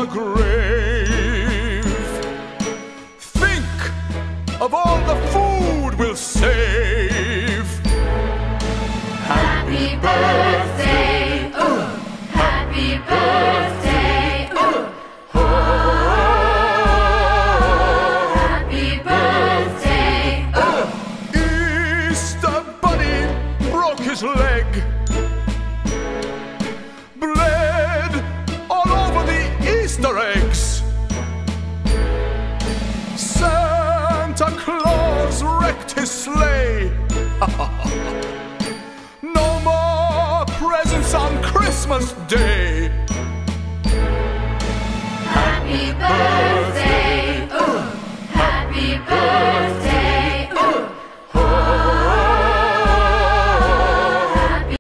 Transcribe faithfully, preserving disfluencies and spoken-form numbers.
the grave. Think of all the food we'll save. Happy birthday, ooh, happy birthday, ooh, oh, happy birthday, ooh. Easter Bunny broke his leg, bled all over the Easter eggs. Santa Claus wrecked his sleigh. No more presents on Christmas Day.